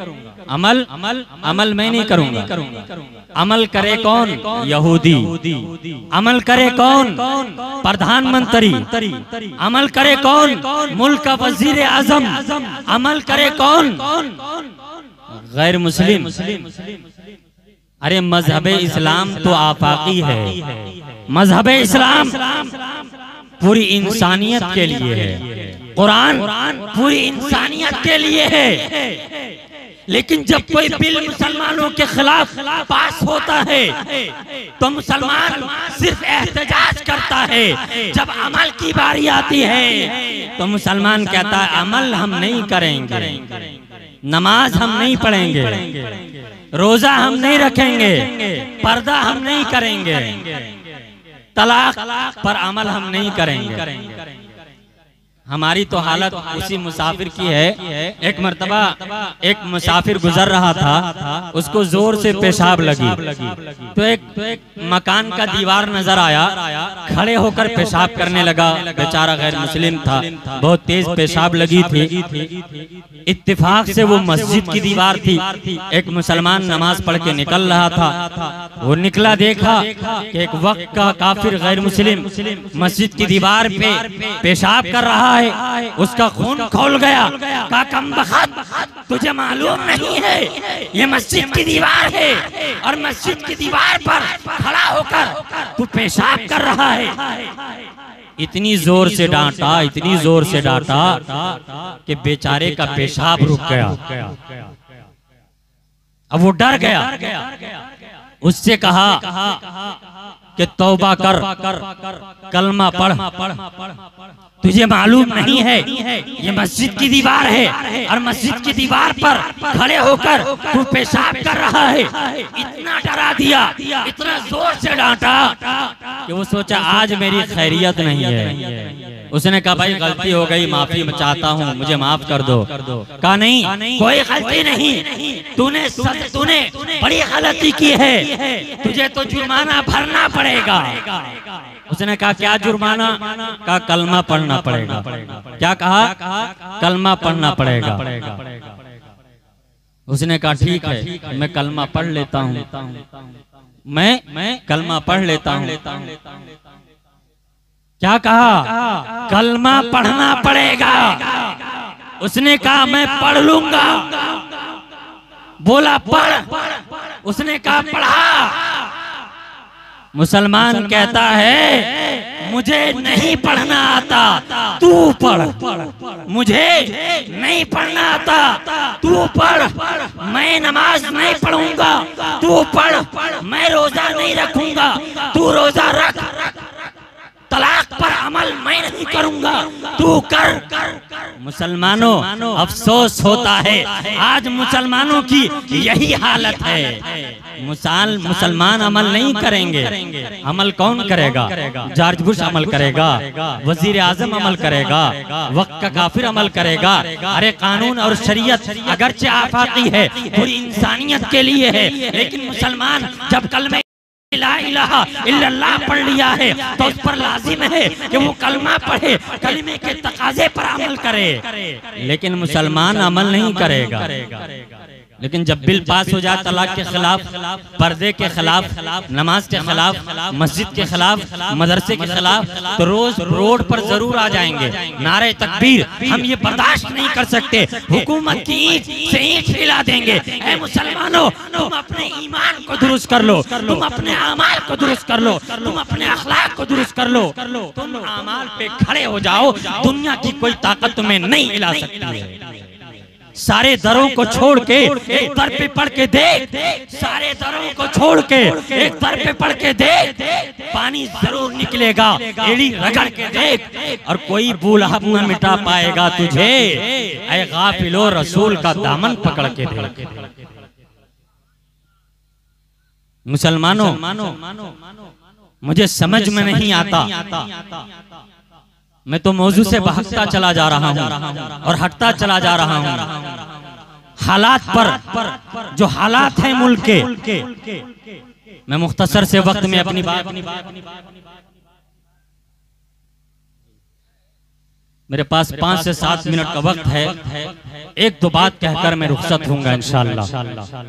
अमल मैं नहीं करूंगा। अमल करे कौन? यहूदी। अमल करे कौन? प्रधानमंत्री। अमल करे कौन? मुल्क का वजीर आजम। अमल करे कौन? गैर मुस्लिम। अरे मजहबे इस्लाम तो आफाकी है, मजहबे इस्लाम पूरी इंसानियत के लिए है, कुरान पूरी इंसानियत के लिए है। लेकिन जब कोई बिल मुसलमानों के खिलाफ पास होता है तो मुसलमान सिर्फ एहतजाज करता है। जब अमल की बारी आती है तो मुसलमान कहता है अमल हम नहीं करेंगे, नमाज हम नहीं पढ़ेंगे, रोजा हम नहीं रखेंगे, पर्दा हम नहीं करेंगे, तलाक पर अमल हम नहीं करेंगे। हमारी तो हालत उसी मुसाफिर की है। एक मर्तबा एक मुसाफिर गुजर रहा था, उसको जोर से पेशाब लगी, तो एक मकान का दीवार नजर आया, खड़े होकर पेशाब करने लगा। बेचारा गैर मुस्लिम था, बहुत तेज पेशाब लगी थी। इत्तेफाक से वो मस्जिद की दीवार थी, एक मुसलमान नमाज पढ़ के निकल रहा था। वो निकला, देखा कि एक वक्त का काफिर गैर मुस्लिम मस्जिद की दीवार पे पेशाब कर रहा है। उसका खून खौल गया। कहा कमबख्त, तुझे मालूम नहीं है ये मस्जिद की दीवार है और मस्जिद की दीवार पर खड़ा होकर तू पेशाब कर रहा है। इतनी जोर से डांटा, इतनी जोर से डांटा कि बेचारे का पेशाब रुक गया। अब वो डर गया। उससे कहा कि तौबा कर, कलमा पढ़, तुझे मालूम नहीं है ये मस्जिद की दीवार है और मस्जिद की दीवार पर खड़े होकर तू पेशाब कर रहा है। इतना डरा दिया, इतना जोर से डांटा कि वो सोचा आज मेरी खैरियत नहीं है। उसने कहा भाई गलती हो गई, माफी चाहता हूँ, मुझे माफ कर दो। कहा नहीं, कोई गलती नहीं, तूने बड़ी गलती की है, तुझे तो जुर्माना भरना पड़ेगा। उसने कहा क्या जुर्माना? कहा कलमा पढ़ना पड़ेगा। क्या कहा? कलमा पढ़ना पड़ेगा। उसने कहा ठीक है, मैं कलमा पढ़ लेता हूँ, मैं कलमा पढ़ लेता हूँ। क्या कहा? कलमा पढ़ना पड़ेगा। उसने कहा मैं पढ़ लूंगा। बोला पढ़। उसने कहा पढ़ा। मुसलमान कहता है मुझे नहीं पढ़ना आता, तू पढ़। मुझे नहीं पढ़ना आता, तू पढ़। मैं नमाज नहीं पढ़ूंगा, तू पढ़। मैं रोजा नहीं रखूंगा, तू रोजा रख। तलाक पर अमल मैं नहीं करूंगा, तू कर। मुसलमानों, अफसोस होता है आज मुसलमानों की यही हालत है। मुसलमान अमल नहीं करेंगे। अमल कौन करेगा? जॉर्ज बुश अमल करेगा, वजीर आजम अमल करेगा, वक्त का काफिर अमल करेगा। अरे कानून और शरीयत अगरचे आफाकी है, पूरी इंसानियत के लिए है, लेकिन मुसलमान जब कलमे ला इलाहा इल्लल्लाह पढ़ लिया है तो उस पर लाजिम है कि वो कलमा पढ़े, कलमे के तकाजे पर अमल करे। लेकिन मुसलमान अमल नहीं करेगा। लेकिन जब बिल पास हो जाए तलाक के खिलाफ, पर्दे के खिलाफ, नमाज के खिलाफ, मस्जिद के खिलाफ, मदरसे के खिलाफ, तो रोज रोड पर जरूर आ जाएंगे, नारे तकबीर। हम ये बर्दाश्त नहीं कर सकते, हुकूमत की ईंट से ईंट हिला देंगे। ऐ मुसलमानों, तुम अपने ईमान को दुरुस्त कर लो, तुम अपने अमाल को दुरुस्त कर लो, तुम अपने अखलाक को दुरुस्त कर लो, तुम अमाल पे खड़े हो जाओ। दुनिया की कोई ताकत तुम्हें नहीं हिला सकती है। सारे दरों को छोड़ के एक दर पे पढ़ के देख, सारे दरों को छोड़ के एक दर पे पढ़ के देख, पानी जरूर निकलेगा। एड़ी रगड़ के देख और कोई बूलहब न मिटा पाएगा तुझे। ऐ गाफिलो, रसूल का दामन पकड़ के देख। मुसलमानों, मुझे समझ में नहीं आता, मैं तो मौजू से भागता चला जा रहा हूँ और हटता चला जा रहा हूँ। हालात पर जो हालात हैं मुल्क के, मैं मुख्तसर से वक्त में अपनी बात, मेरे पास 5 से 7 मिनट का वक्त है, एक दो बात कहकर मैं रुखसत होऊंगा इंशाअल्लाह।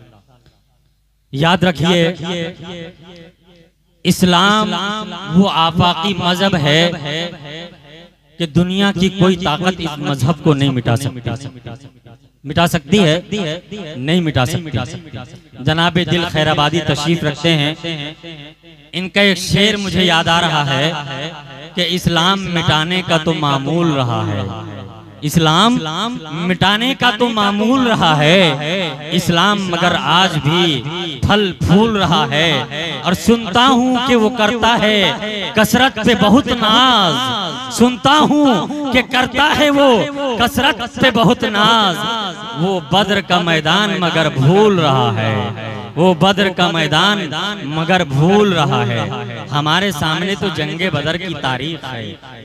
याद रखिए, इस्लाम वो आफाकी मजहब है कि दुनिया की कोई ताकत इस मजहब को नहीं मिटा सकती। मिटा सकती है? नहीं मिटा सकती। जनाब दिल खैराबादी तशरीफ रखते हैं, इनका एक शेर मुझे याद आ रहा है कि इस्लाम मिटाने का तो मामूल रहा है, इस्लाम मिटाने का तो मामूल रहा है, इस्लाम मगर आज भी फल फूल रहा है। और सुनता हूँ कि वो करता है कसरत पे बहुत नाज, सुनता हूँ कि करता है वो कसरत पे बहुत नाज। वो बद्र का मैदान मगर भूल रहा है, वो बद्र का मैदान मगर भूल रहा है। हमारे सामने तो जंगे बदर की तारीख है।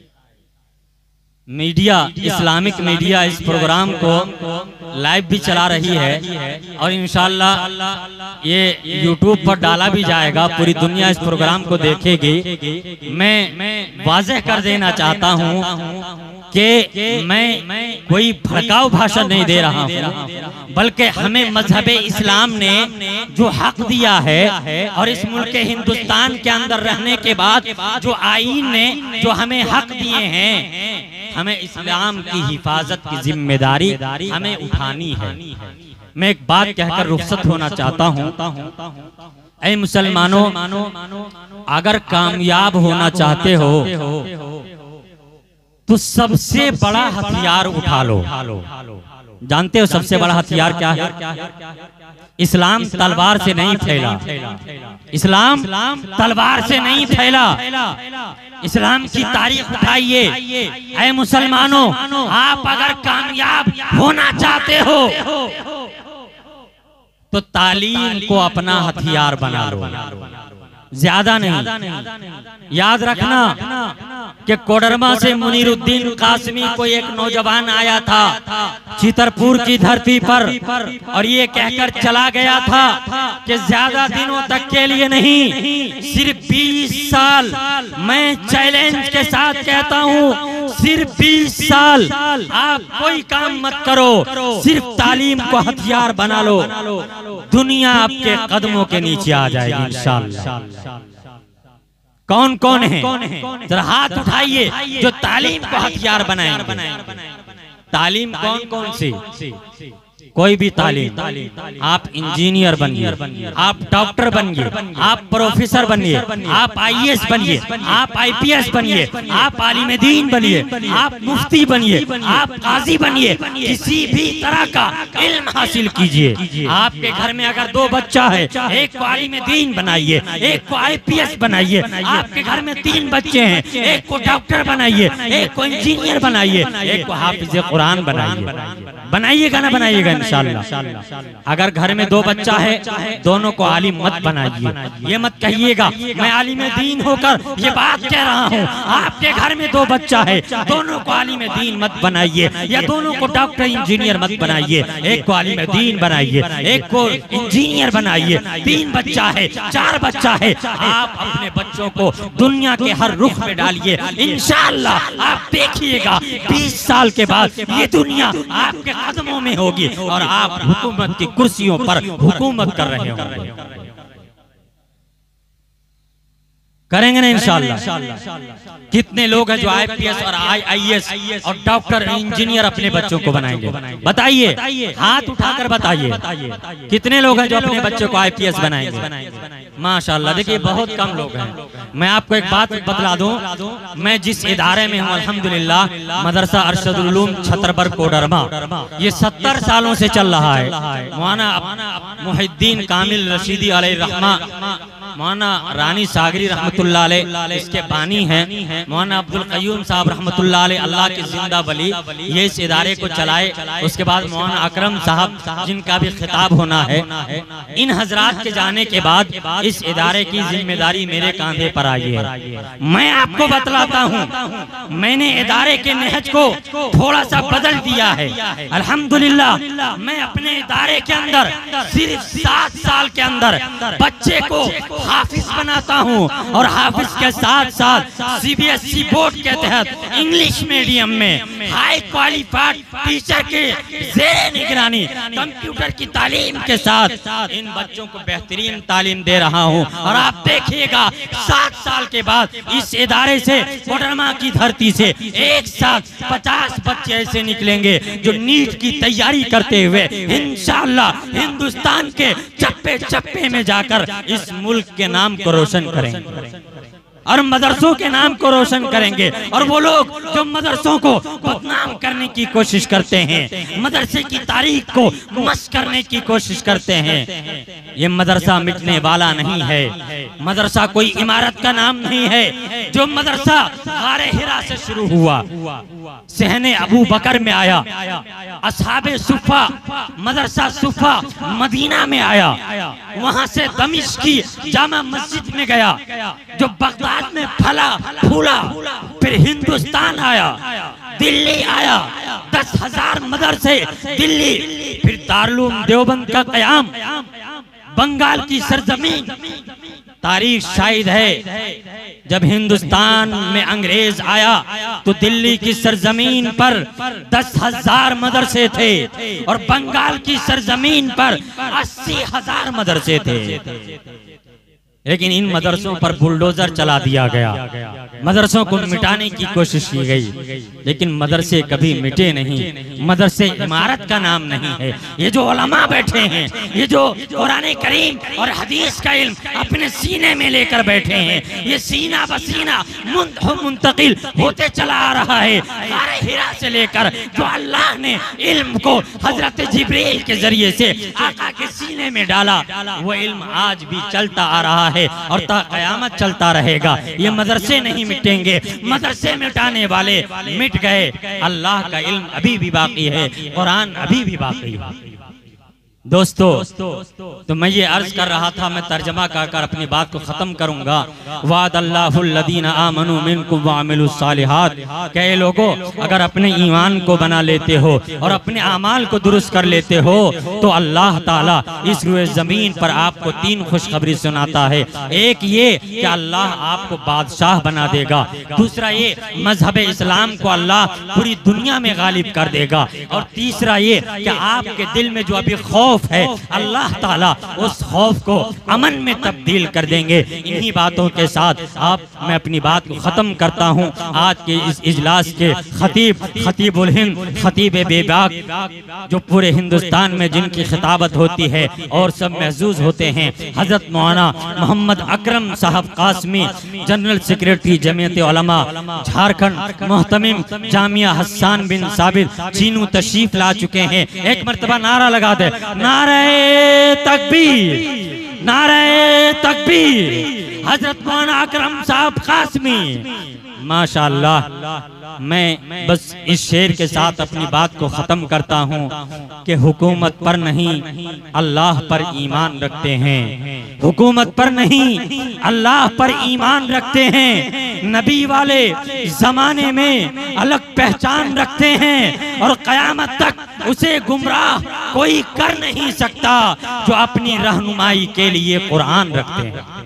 मीडिया, इस्लामिक मीडिया इस प्रोग्राम को लाइव भी चला रही है और इंशाअल्लाह ये यूट्यूब पर डाला भी जाएगा, पूरी दुनिया इस प्रोग्राम को देखेगी। मैं वाज़ेह कर देना चाहता हूँ कि मैं कोई भड़काऊ भाषण नहीं दे रहा हूँ, बल्कि हमें मजहब इस्लाम ने जो हक दिया है और इस मुल्क हिंदुस्तान के अंदर रहने के बाद जो आईन ने जो हमें हक दिए हैं, हमें इस्लाम की हिफाजत की जिम्मेदारी हमें उठानी है। मैं एक बात कहकर रुखसत होना चाहता हूँ। ऐ मुसलमानों, अगर कामयाब होना चाहते हो तो सबसे बड़ा हथियार उठा लो। जानते हो सबसे बड़ा हथियार क्या है? इस्लाम तलवार से नहीं फैला, इस्लाम तलवार से नहीं फैला। इस्लाम की तारीख उठाइए। ऐ मुसलमानों, आप अगर कामयाब होना चाहते हो तो तालीम को अपना हथियार बना लो, ज्यादा नहीं। याद रखना कि कोडरमा से मुनीरुद्दीन कासमी को एक नौजवान आया था चितरपुर की धरती पर और ये कहकर चला गया था कि ज्यादा दिनों तक के लिए नहीं, सिर्फ 20 साल। मैं चैलेंज के साथ कहता हूँ, सिर्फ 20 साल आप कोई काम मत करो, सिर्फ तालीम को हथियार बना लो, दुनिया आपके कदमों के नीचे आ जाएगी इंशाअल्लाह। कौन कौन है जरा हाथ उठाइए जो तालीम को हथियार बनाएंगे। तालीम कौन कौन सी? कोई भी तालीम, आप इंजीनियर बनिए, आप डॉक्टर बनिए, आप प्रोफेसर बनिए, आप IAS बनिए, आप IPS बनिए, आप आलिम दीन बनिए, आप मुफ्ती बनिए, आप काजी बनिए, किसी भी तरह का इल्म हासिल कीजिए। आपके घर में अगर 2 बच्चा है, एक को आलिम दीन बनाइए, एक को IPS बनाइए। आपके घर में 3 बच्चे हैं, एक को डॉक्टर बनाइए, एक को इंजीनियर बनाइए, एक को हाफिज कुरान बनाइए। बनाइएगा ना बनाइएगा इंशाअल्लाह। अगर घर में 2 बच्चा है, दोनों को आलिम मत बनाइए। ये मत कहिएगा मैं आलिम दीन होकर ये बात कह रहा हूँ। आपके घर में 2 बच्चा है, दोनों को आलिम दीन मत बनाइए, या दोनों को डॉक्टर इंजीनियर मत बनाइए। एक को आलिम दीन बनाइए, एक को इंजीनियर बनाइए। 3 बच्चा है, 4 बच्चा है, आप अपने बच्चों को दुनिया के हर रुख में डालिए। इंशाअल्लाह आप देखिएगा 20 साल के बाद ये दुनिया आपके कदमों में होगी और आप हुकूमत की कुर्सियों पर हुकूमत कर रहे होंगे। करेंगे ना इंशाअल्लाह। कितने लोग हैं जो IPS और IAS और डॉक्टर इंजीनियर अपने बच्चों को बनाएंगे? बताइए, हाथ उठाकर बताइए कितने लोग हैं जो अपने बच्चों को IPS बनाएंगे? माशाअल्लाह। देखिए बहुत कम लोग हैं। मैं आपको एक बात बतला दूं, मैं जिस इदारे में हूँ अल्हम्दुलिल्लाह, मदरसा अरशदुल उलूम छतरबर कोडरमा, ये 70 सालों से चल रहा है। मौलाना मुहिद्दीन कामिल रशीदी अलैहि रहमा, मौलाना रानी सागरी रहमतुल्लाह अलैह इसके बानी हैं, मौलाना अब्दुल क़य्यूम साहब रहमतुल्लाह अलैह, अल्लाह की जिंदा वली, ये इस इदारे को चलाए। उसके बाद मौलाना अकरम साहब जिनका भी खिताब होना है। इन हजरात के जाने के बाद इस इदारे की जिम्मेदारी मेरे कांधे पर आई है। मैं आपको बतलाता हूँ, मैंने इदारे के नहज को थोड़ा सा बदल दिया है अल्हम्दुलिल्लाह। मैं अपने इदारे के अंदर सिर्फ 7 साल के अंदर बच्चे को हाफिज बनाता हूँ, और हाफिज के साथ साथ CBSE बोर्ड के तहत इंग्लिश मीडियम में हाई क्वालिफाइड टीचर के ज़ेरे निगरानी कंप्यूटर की तालीम के साथ इन बच्चों को बेहतरीन तालीम दे रहा हूँ। और आप देखिएगा 7 साल के बाद इस इदारे से, कोडरमा की धरती से, एक साथ 50 बच्चे ऐसे निकलेंगे जो नीट की तैयारी करते हुए इंशाअल्लाह हिंदुस्तान के चप्पे चप्पे में जाकर इस मुल्क के नाम को रोशन करेंगे और मदरसों के नाम को रोशन करेंगे। और वो लोग जो मदरसों को बदनाम करने की कोशिश करते हैं, मदरसे की तारीख को मस्क करने की कोशिश करते हैं, ये मदरसा मिटने वाला नहीं है। मदरसा कोई इमारत का नाम नहीं है। जो मदरसा गारे हिरा से शुरू हुआ, सहने अबू बकर में आया, असहाबे सुफा मदरसा सुफा मदीना में आया, वहां से दमिश्क की जामा मस्जिद में गया, जो बगदाद में फला फूला, फिर हिंदुस्तान आया, दिल्ली आया, 10,000 मदरसे दिल्ली, फिर दारुल देवबंद का क़याम, बंगाल की सरजमीन। तारीख शाहिद है जब हिंदुस्तान में अंग्रेज आया तो दिल्ली की सरजमीन पर 10,000 मदरसे थे और बंगाल की सरजमीन पर 80,000 मदरसे थे। लेकिन इन मदरसों पर बुलडोजर चला दिया गया, मदरसों को मिटाने की कोशिश की गई, लेकिन मदरसे कभी मिटे नहीं। मदरसे इमारत का नाम नहीं है। ये जो उलमा बैठे हैं, ये जो कुरान करीम और हदीस का इल्म अपने सीने में लेकर बैठे हैं, ये सीना बसीना मुंतकिल होते चला आ रहा है। गारे हिरा से लेकर जो अल्लाह ने इल्म को हजरत जिब्रील के जरिए से आका के सीने में डाला, वो इल्म आज भी चलता आ रहा है और ता क़यामत चलता रहेगा। ये मदरसे नहीं मिटेंगे, मदरसे मिटाने वाले मिट गए। अल्लाह का इल्म अभी भी बाकी है, कुरान अभी भी बाकी है। दोस्तों तो मैं ये अर्ज कर रहा था, मैं तर्जमा कर अपनी बात को खत्म करूंगा। वादल्लाहुल्लज़ीना आमनू मिनकुम व अमिलुस सालिहात, कई लोगों अगर अपने ईमान को बना लेते हो और अपने आमाल को दुरुस्त कर लेते हो तो अल्लाह ताला इस रुए ज़मीन पर आपको 3 खुशखबरी सुनाता है। एक ये कि अल्लाह आपको बादशाह बना देगा, दूसरा ये मजहब इस्लाम को अल्लाह पूरी दुनिया में गालिब कर देगा, और तीसरा ये कि आपके दिल में जो अभी खौफ खौफ है, अल्लाह ताला उस खौफ को अमन में तब्दील कर देंगे। इन्हीं बातों के साथ मैं अपनी बात को ख़त्म करता हूँ। आज के इस इजलास के खतीबुल हिंद, खतीब बेबाक, जो पूरे हिंदुस्तान में जिनकी खिताबत होती है और सब महजूज होते हैं, हज़रत मौलाना मोहम्मद अकरम साहब कासमी, जनरल सेक्रेटरी जमीयत उलमा झारखंड, मोहतमिम जामिया हसन बिन साबित चीनू तशरीफ ला चुके हैं। एक मर्तबा नारा लगा दे, नारे तकबीर, नारे तकबीर, हजरत मौलाना अकरम साहब कासमी। माशाअल्लाह। मैं बस इस शेर के साथ अपनी बात को ख़त्म करता हूँ कि हुकूमत पर नहीं अल्लाह पर ईमान रखते हैं, हुकूमत पर नहीं अल्लाह पर ईमान रखते हैं। नबी वाले ज़माने में अलग पहचान रखते हैं और क़यामत तक उसे गुमराह कोई कर नहीं सकता जो अपनी रहनुमाई के लिए कुरान रखते हैं।